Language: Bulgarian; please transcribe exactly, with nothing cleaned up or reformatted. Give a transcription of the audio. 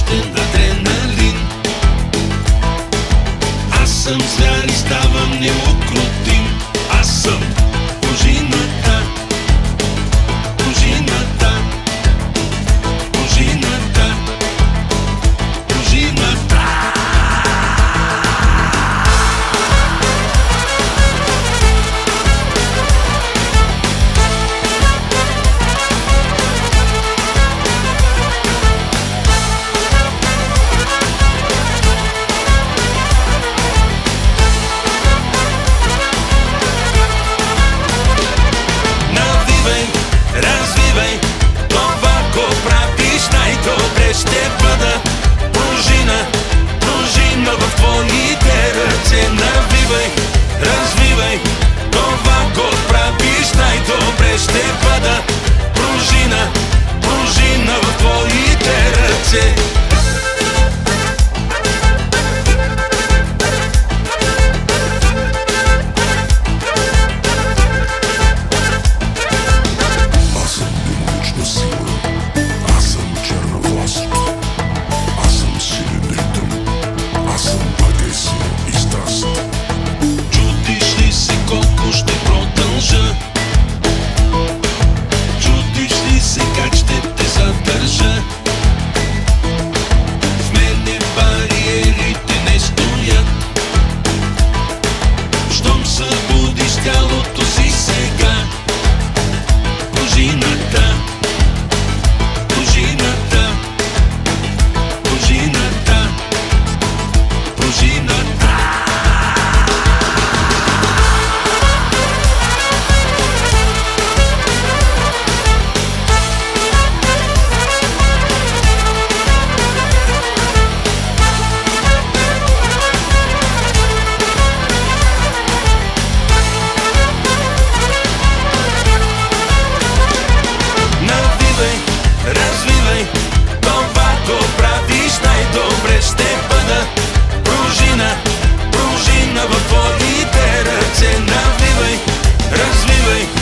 мощен адреналин. Аз съм звяр и ставам неукротим. Аз съм пружината, пружината, пружината, пружината. Развивай, това го правиш най-добре. Ще бъда пружина, пружина в твоите ръце. Навивай, развивай, това го правиш най-добре. Ще бъда пружина, пружина в твоите ръце. Колко ще продължа? Чудиш ли се как ще те задържа? В мене бариерите не стоят. Щом събудиш тялото си сега. Пружината, пружината, пружината, пружината. Развивай, това го правиш най-добре. Ще бъда пружина, пружина в твоите ръце. Навивай, развивай,